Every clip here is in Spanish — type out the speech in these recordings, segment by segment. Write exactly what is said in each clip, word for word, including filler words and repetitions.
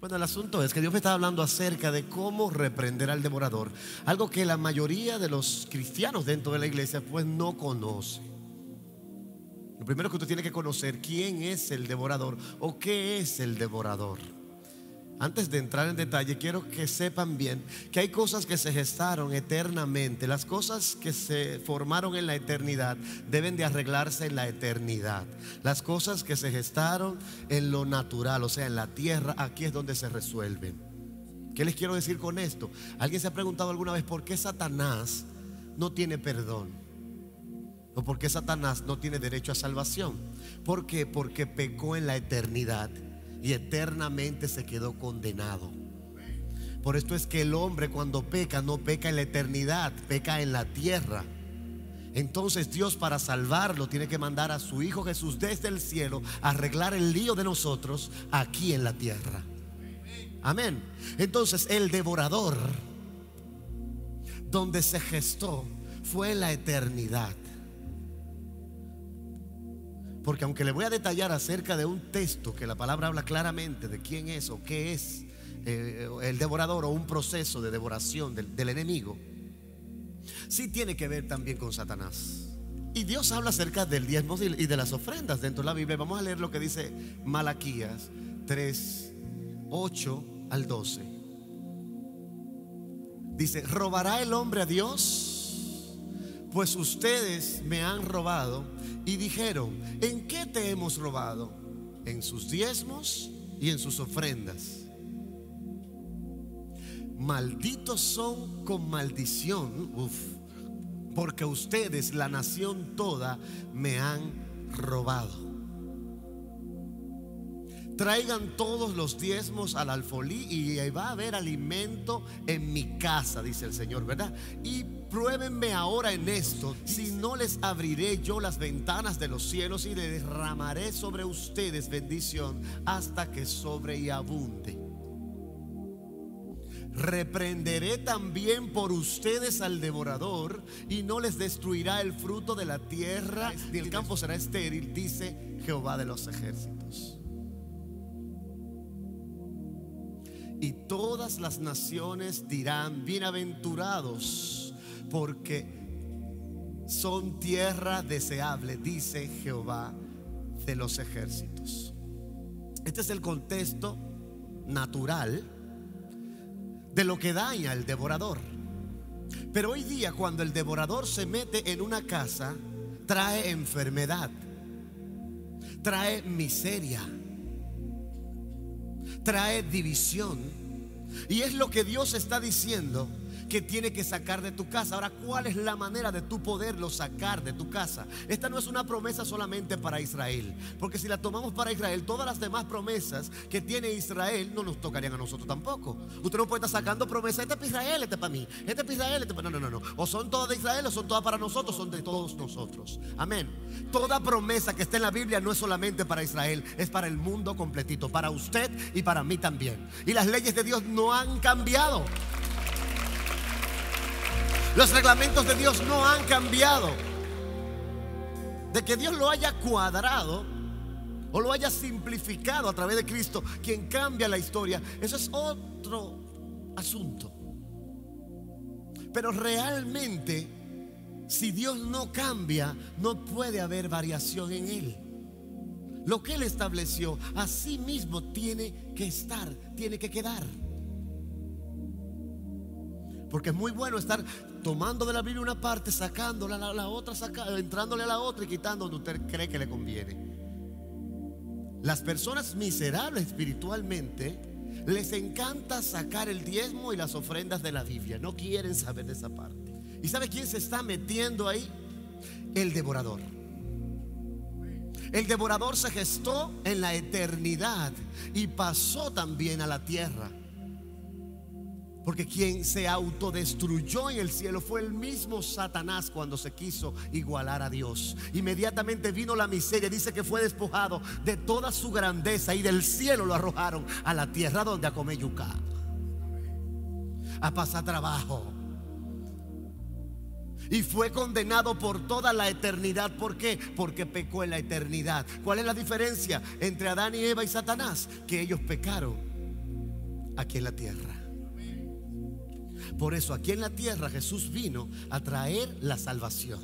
Bueno, el asunto es que Dios me está hablando acerca de cómo reprender al devorador, algo que la mayoría de los cristianos dentro de la iglesia pues no conoce. Lo primero que usted tiene que conocer quién es el devorador o qué es el devorador. Antes de entrar en detalle, quiero que sepan bien que hay cosas que se gestaron eternamente. Las cosas que se formaron en la eternidad deben de arreglarse en la eternidad. Las cosas que se gestaron en lo natural, o sea, en la tierra, aquí es donde se resuelven. ¿Qué les quiero decir con esto? ¿Alguien se ha preguntado alguna vez por qué Satanás no tiene perdón? ¿O por qué Satanás no tiene derecho a salvación? ¿Por qué? Porque pecó en la eternidad y eternamente se quedó condenado. Por esto es que el hombre cuando peca no peca en la eternidad, peca en la tierra. Entonces Dios, para salvarlo, tiene que mandar a su Hijo Jesús desde el cielo a arreglar el lío de nosotros aquí en la tierra. Amén. Entonces el devorador donde se gestó fue en la eternidad. Porque aunque le voy a detallar acerca de un texto que la palabra habla claramente de quién es o qué es eh, el devorador o un proceso de devoración del, del enemigo, sí tiene que ver también con Satanás. Y Dios habla acerca del diezmo y de las ofrendas dentro de la Biblia. Vamos a leer lo que dice Malaquías tres, ocho al doce. Dice: ¿robará el hombre a Dios? Pues ustedes me han robado. Y dijeron: ¿en qué te hemos robado? En sus diezmos y en sus ofrendas. Malditos son con maldición, uf, porque ustedes, la nación toda, me han robado. Traigan todos los diezmos al alfolí y va a haber alimento en mi casa, dice el Señor, ¿verdad? Y pruébenme ahora en esto, si no les abriré yo las ventanas de los cielos y derramaré sobre ustedes bendición hasta que sobre y abunde. Reprenderé también por ustedes al devorador y no les destruirá el fruto de la tierra, ni el campo será estéril, dice Jehová de los ejércitos. Y todas las naciones dirán: bienaventurados, porque son tierra deseable, dice Jehová de los ejércitos. Este es el contexto natural de lo que daña el devorador. Pero hoy día, cuando el devorador se mete en una casa, trae enfermedad, trae miseria, trae división. Y es lo que Dios está diciendo que tiene que sacar de tu casa. Ahora, ¿cuál es la manera de tú poderlo sacar de tu casa? Esta no es una promesa solamente para Israel, porque si la tomamos para Israel, todas las demás promesas que tiene Israel no nos tocarían a nosotros tampoco. Usted no puede estar sacando promesas: este es para Israel, este es para mí, este es para Israel, este es para... No, no, no, no. O son todas de Israel o son todas para nosotros, son de todos nosotros. Amén. Toda promesa que está en la Biblia no es solamente para Israel, es para el mundo completito, para usted y para mí también. Y las leyes de Dios no han cambiado. Los reglamentos de Dios no han cambiado. De que Dios lo haya cuadrado o lo haya simplificado a través de Cristo, quien cambia la historia, eso es otro asunto. Pero realmente, si Dios no cambia, no puede haber variación en Él. Lo que Él estableció, así mismo tiene que estar, tiene que quedar. Porque es muy bueno estar tomando de la Biblia una parte, sacándola a la, la otra, saca, entrándole a la otra y quitando donde usted cree que le conviene. Las personas miserables espiritualmente les encanta sacar el diezmo y las ofrendas de la Biblia. No quieren saber de esa parte. ¿Y sabe quién se está metiendo ahí? El devorador. El devorador se gestó en la eternidad y pasó también a la tierra. Porque quien se autodestruyó en el cielo fue el mismo Satanás cuando se quiso igualar a Dios. Inmediatamente vino la miseria. Dice que fue despojado de toda su grandeza y del cielo lo arrojaron a la tierra donde a comer yuca, a pasar trabajo. Y fue condenado por toda la eternidad. ¿Por qué? Porque pecó en la eternidad. ¿Cuál es la diferencia entre Adán y Eva y Satanás? Que ellos pecaron aquí en la tierra. Por eso aquí en la tierra Jesús vino a traer la salvación,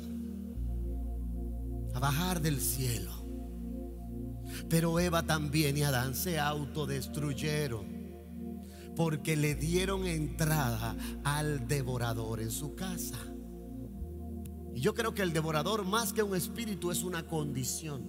a bajar del cielo. Pero Eva también y Adán se autodestruyeron porque le dieron entrada al devorador en su casa. Y yo creo que el devorador, más que un espíritu, es una condición.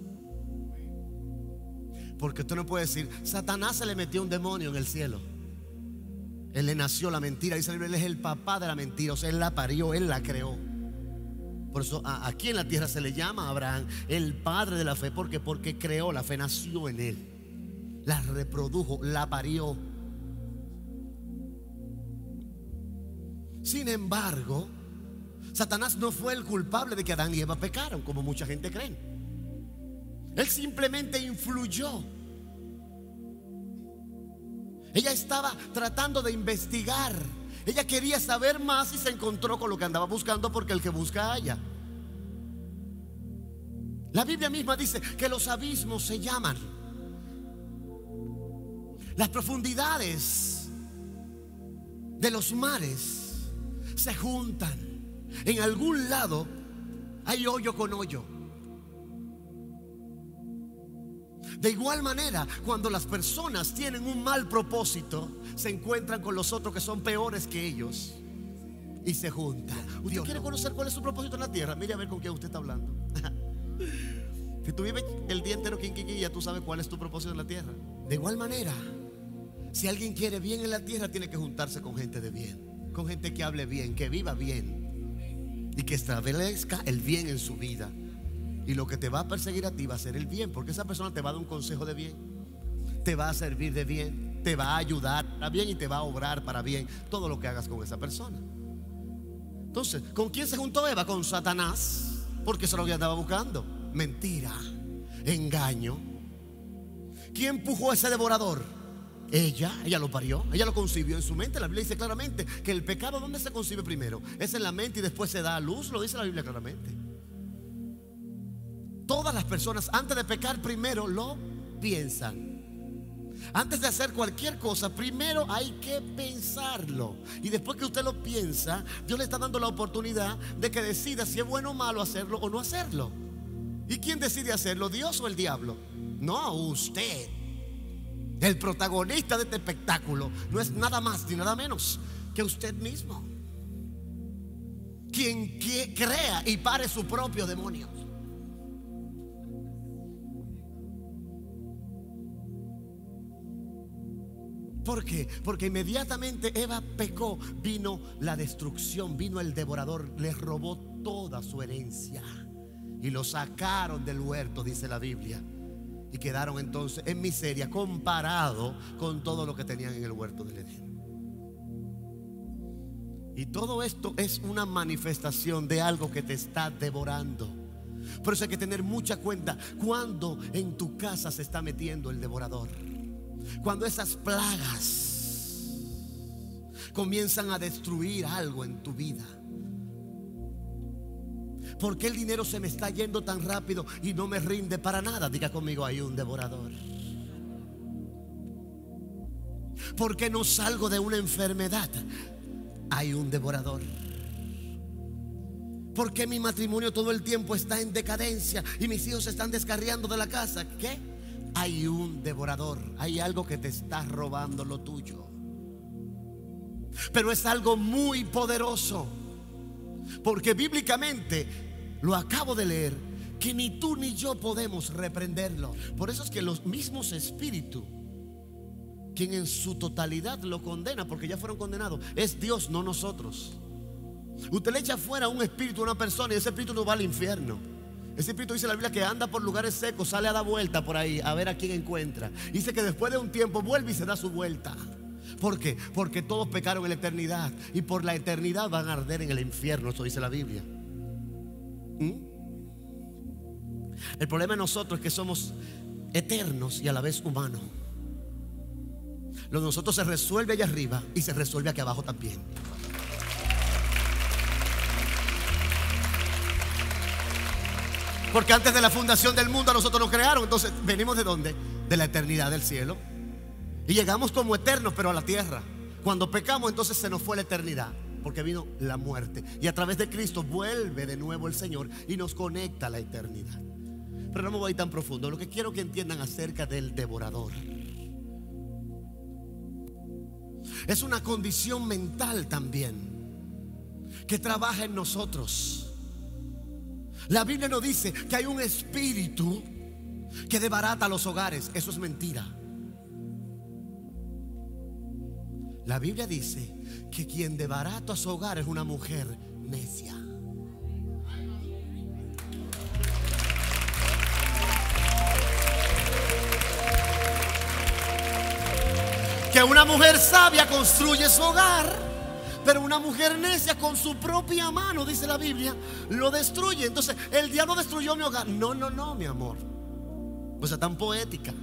Porque usted no puede decir: Satanás se le metió un demonio en el cielo, él le nació la mentira. Dice la Biblia, él es el papá de la mentira. O sea, él la parió, él la creó. Por eso a, aquí en la tierra se le llama a Abraham el padre de la fe. ¿Por qué? Porque creó la fe, nació en él, la reprodujo, la parió. Sin embargo, Satanás no fue el culpable de que Adán y Eva pecaron, como mucha gente cree. Él simplemente influyó. Ella estaba tratando de investigar. Ella quería saber más y se encontró con lo que andaba buscando, porque el que busca halla. La Biblia misma dice que los abismos se llaman, las profundidades de los mares se juntan. En algún lado hay hoyo con hoyo. De igual manera, cuando las personas tienen un mal propósito, se encuentran con los otros que son peores que ellos y se juntan. ¿Usted quiere conocer cuál es su propósito en la tierra? Mire a ver con quién usted está hablando. Si tú vives el día entero quinquiqui, ya tú sabes cuál es tu propósito en la tierra. De igual manera, si alguien quiere bien en la tierra, tiene que juntarse con gente de bien, con gente que hable bien, que viva bien y que establezca el bien en su vida. Y lo que te va a perseguir a ti va a ser el bien, porque esa persona te va a dar un consejo de bien, te va a servir de bien, te va a ayudar a bien y te va a obrar para bien todo lo que hagas con esa persona. Entonces, ¿con quién se juntó Eva? Con Satanás, porque eso es lo que andaba buscando: mentira, engaño. ¿Quién empujó a ese devorador? Ella, ella lo parió, ella lo concibió en su mente. La Biblia dice claramente que el pecado, ¿dónde se concibe primero? Es en la mente y después se da a luz. Lo dice la Biblia claramente. Todas las personas antes de pecar primero lo piensan. Antes de hacer cualquier cosa, primero hay que pensarlo. Y después que usted lo piensa, Dios le está dando la oportunidad de que decida si es bueno o malo hacerlo o no hacerlo. ¿Y quién decide hacerlo? ¿Dios o el diablo? No, usted. El protagonista de este espectáculo no es nada más ni nada menos que usted mismo, quien crea y pare su propio demonio. ¿Por qué? Porque inmediatamente Eva pecó, vino la destrucción, vino el devorador, le robó toda su herencia y lo sacaron del huerto, dice la Biblia, y quedaron entonces en miseria comparado con todo lo que tenían en el huerto del Edén. Y todo esto es una manifestación de algo que te está devorando. Por eso hay que tener mucha cuenta cuando en tu casa se está metiendo el devorador. Cuando esas plagas comienzan a destruir algo en tu vida. ¿Por qué el dinero se me está yendo tan rápido y no me rinde para nada? Diga conmigo: hay un devorador. ¿Por qué no salgo de una enfermedad? Hay un devorador. ¿Por qué mi matrimonio todo el tiempo está en decadencia y mis hijos se están descarriando de la casa? ¿Qué? Hay un devorador, hay algo que te está robando lo tuyo. Pero es algo muy poderoso, porque bíblicamente, lo acabo de leer, que ni tú ni yo podemos reprenderlo. Por eso es que los mismos espíritus, quien en su totalidad lo condena, porque ya fueron condenados, es Dios, no nosotros. Usted le echa fuera un espíritu a una persona y ese espíritu no va al infierno. Ese espíritu, dice la Biblia, que anda por lugares secos, sale a dar vuelta por ahí a ver a quién encuentra. Dice que después de un tiempo vuelve y se da su vuelta. ¿Por qué? Porque todos pecaron en la eternidad y por la eternidad van a arder en el infierno. Eso dice la Biblia. ¿Mm? El problema de nosotros es que somos eternos y a la vez humanos. Lo de nosotros se resuelve allá arriba y se resuelve aquí abajo también. Porque antes de la fundación del mundo a nosotros nos crearon. Entonces, ¿venimos de dónde? De la eternidad del cielo. Y llegamos como eternos, pero a la tierra. Cuando pecamos, entonces se nos fue la eternidad, porque vino la muerte. Y a través de Cristo vuelve de nuevo el Señor y nos conecta a la eternidad. Pero no me voy tan profundo. Lo que quiero que entiendan acerca del devorador: es una condición mental también que trabaja en nosotros. La Biblia nos dice que hay un espíritu que desbarata los hogares. Eso es mentira. La Biblia dice que quien desbarata su hogar es una mujer necia. Que una mujer sabia construye su hogar, pero una mujer necia con su propia mano, dice la Biblia, lo destruye. Entonces, el diablo destruyó mi hogar. No, no, no, mi amor. O sea, tan poética.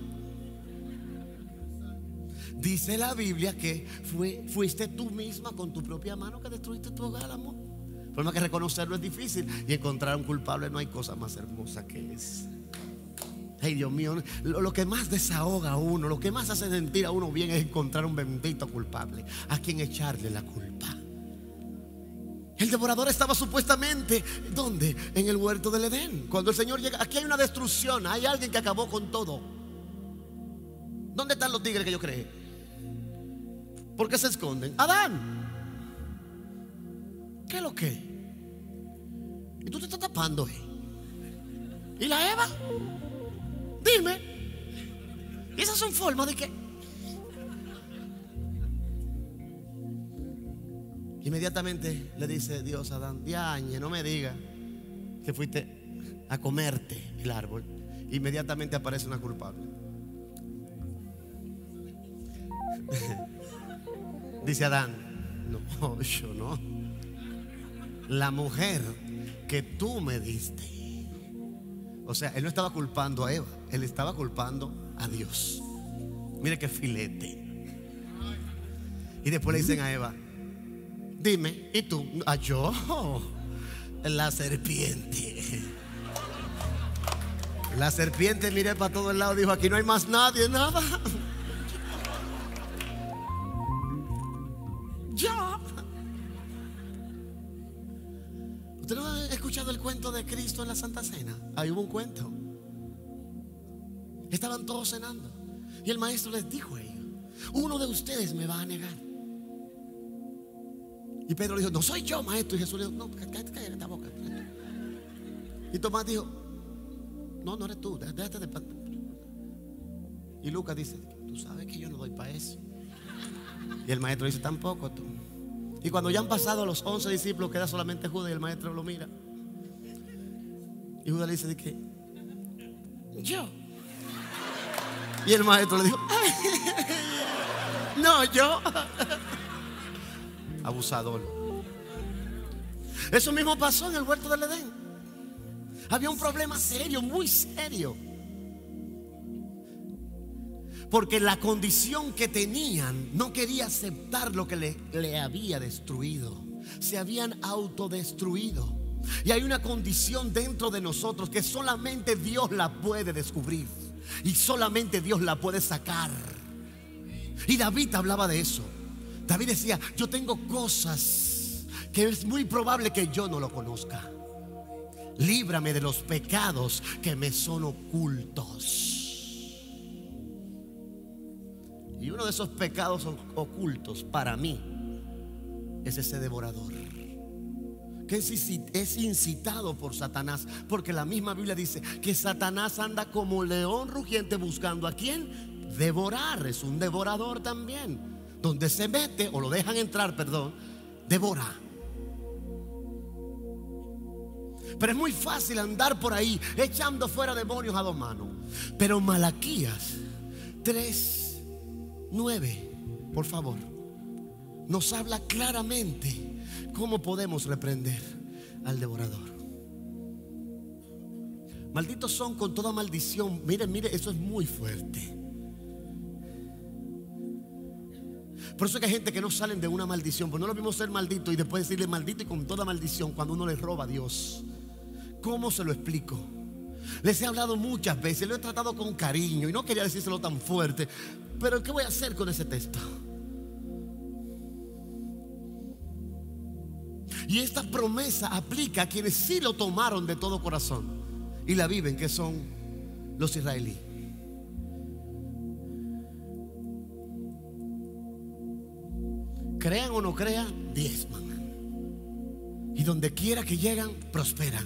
Dice la Biblia que fue, fuiste tú misma con tu propia mano que destruiste tu hogar, amor. El problema es que reconocerlo es difícil, y encontrar a un culpable no hay cosa más hermosa que es. Ay, Dios mío, lo, lo que más desahoga a uno, lo que más hace sentir a uno bien es encontrar un bendito culpable a quien echarle la culpa. El devorador estaba supuestamente, ¿dónde? En el huerto del Edén. Cuando el Señor llega, aquí hay una destrucción, hay alguien que acabó con todo. ¿Dónde están los tigres que yo creé? ¿Por qué se esconden? Adán, ¿qué es lo que? Y tú te estás tapando, ¿eh? ¿Y la Eva? Dime. ¿Y esas son formas de qué? Inmediatamente le dice Dios a Adán: Diañe, no me digas que fuiste a comerte el árbol. Inmediatamente aparece una culpable. Dice Adán: no, yo no. La mujer que tú me diste. O sea, él no estaba culpando a Eva, él estaba culpando a Dios. Mire qué filete. Y después le dicen a Eva: dime, ¿y tú? ¿A yo? La serpiente. La serpiente miré para todo el lado, dijo: aquí no hay más nadie, nada. Yo. ¿Usted no ha escuchado el cuento de Cristo en la Santa Cena? Ahí hubo un cuento. Estaban todos cenando y el maestro les dijo a ellos: uno de ustedes me va a negar. Y Pedro le dijo: no soy yo, maestro. Y Jesús le dijo: no, cállate, cállate esta boca. Y Tomás dijo: no, no eres tú, déjate de... Y Lucas dice: tú sabes que yo no doy para eso. Y el maestro dice: tampoco tú. Y cuando ya han pasado los once discípulos, queda solamente Judas, y el maestro lo mira. Y Judas le dice: ¿de qué? Yo. Y el maestro le dijo: no, yo. Abusador. Eso mismo pasó en el huerto del Edén. Había un problema serio, muy serio, porque la condición que tenían no quería aceptar lo que le, le había destruido. Se habían autodestruido. Y hay una condición dentro de nosotros que solamente Dios la puede descubrir y solamente Dios la puede sacar. Y David hablaba de eso. David decía: yo tengo cosas que es muy probable que yo no lo conozca. Líbrame de los pecados que me son ocultos. Y uno de esos pecados ocultos para mí es ese devorador, que es incitado por Satanás, porque la misma Biblia dice que Satanás anda como león rugiente buscando a quién devorar. Es un devorador también. Donde se mete o lo dejan entrar, perdón, devora. Pero es muy fácil andar por ahí echando fuera demonios a dos manos. Pero Malaquías tres nueve, por favor, nos habla claramente cómo podemos reprender al devorador. Malditos son con toda maldición. Miren, miren, eso es muy fuerte. Por eso es que hay gente que no salen de una maldición, porque no lo mismo ser maldito y después decirle maldito y con toda maldición cuando uno le roba a Dios. ¿Cómo se lo explico? Les he hablado muchas veces, lo he tratado con cariño y no quería decírselo tan fuerte, pero ¿qué voy a hacer con ese texto? Y esta promesa aplica a quienes sí lo tomaron de todo corazón y la viven, que son los israelíes. Crean o no crean, diezman. Y donde quiera que llegan, prosperan.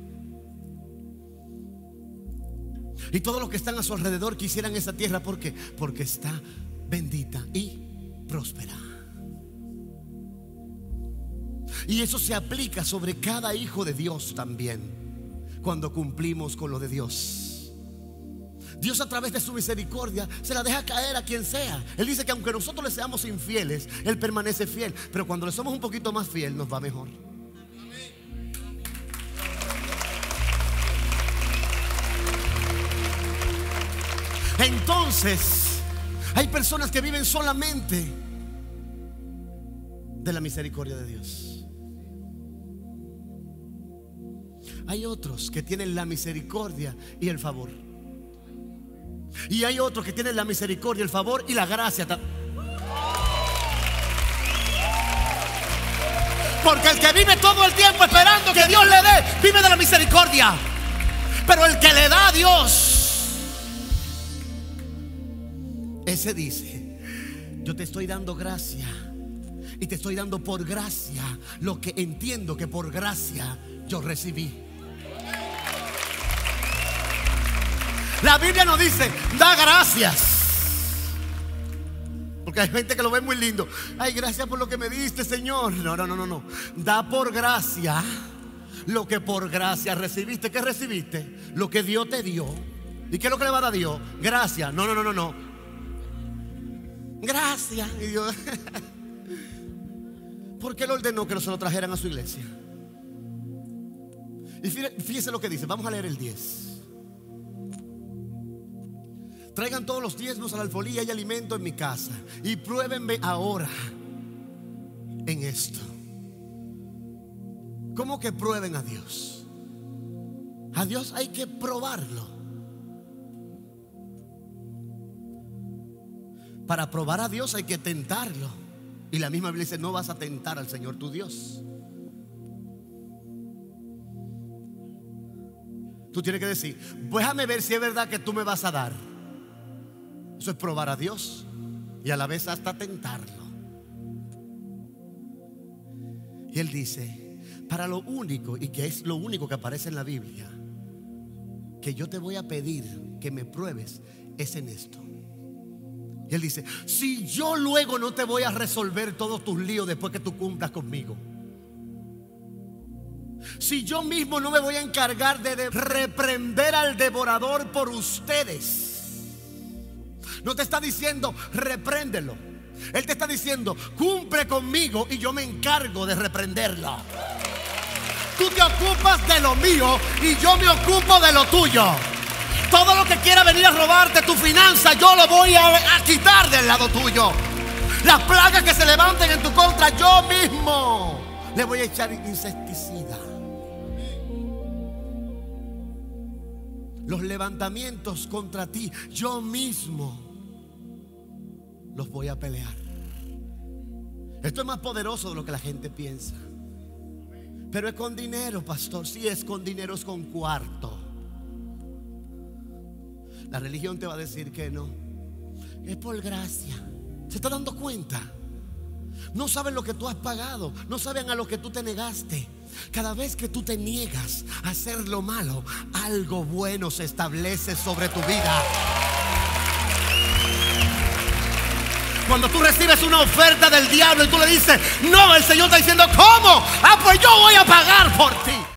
Y todos los que están a su alrededor quisieran esa tierra. ¿Por qué? Porque está bendita y próspera. Y eso se aplica sobre cada hijo de Dios también, cuando cumplimos con lo de Dios. Dios, a través de su misericordia, se la deja caer a quien sea. Él dice que aunque nosotros le seamos infieles, Él permanece fiel. Pero cuando le somos un poquito más fiel, nos va mejor. Entonces, hay personas que viven solamente de la misericordia de Dios. Hay otros que tienen la misericordia y el favor. Y hay otros que tienen la misericordia, el favor y la gracia. Porque el que vive todo el tiempo esperando que Dios le dé, vive de la misericordia. Pero el que le da a Dios, ese dice: yo te estoy dando gracia, y te estoy dando por gracia lo que entiendo que por gracia yo recibí. La Biblia nos dice: da gracias. Porque hay gente que lo ve muy lindo. Ay, gracias por lo que me diste, Señor. No, no, no, no, no. Da por gracia lo que por gracia recibiste. ¿Qué recibiste? Lo que Dios te dio. ¿Y qué es lo que le va a dar a Dios? Gracias. No, no, no, no, no. Gracias. Y Dios, ¿por qué Él ordenó que no se lo trajeran a su iglesia? Y fíjese lo que dice. Vamos a leer el diez. Traigan todos los diezmos a la alfolía y alimento en mi casa, y pruébenme ahora en esto. ¿Cómo que prueben a Dios? A Dios hay que probarlo. Para probar a Dios hay que tentarlo. Y la misma Biblia dice: no vas a tentar al Señor tu Dios. Tú tienes que decir: déjame ver si es verdad que tú me vas a dar. Eso es probar a Dios y a la vez hasta tentarlo. Y Él dice: para lo único, y que es lo único que aparece en la Biblia, que yo te voy a pedir que me pruebes, es en esto. Y Él dice: si yo luego no te voy a resolver todos tus líos después que tú cumplas conmigo, si yo mismo no me voy a encargar de reprender al devorador por ustedes. No te está diciendo repréndelo. Él te está diciendo: cumple conmigo y yo me encargo de reprenderlo. Tú te ocupas de lo mío y yo me ocupo de lo tuyo. Todo lo que quiera venir a robarte tu finanza, yo lo voy a, a quitar del lado tuyo. Las plagas que se levanten en tu contra, yo mismo le voy a echar insecticida. Los levantamientos contra ti, yo mismo los voy a pelear. Esto es más poderoso de lo que la gente piensa. Pero es con dinero, pastor. Sí, es con dinero, es con cuarto. La religión te va a decir que no. Es por gracia. ¿Se está dando cuenta? No saben lo que tú has pagado. No saben a lo que tú te negaste. Cada vez que tú te niegas a hacer lo malo, algo bueno se establece sobre tu vida. Cuando tú recibes una oferta del diablo y tú le dices: no, el Señor está diciendo: ¿cómo? Ah, pues yo voy a pagar por ti.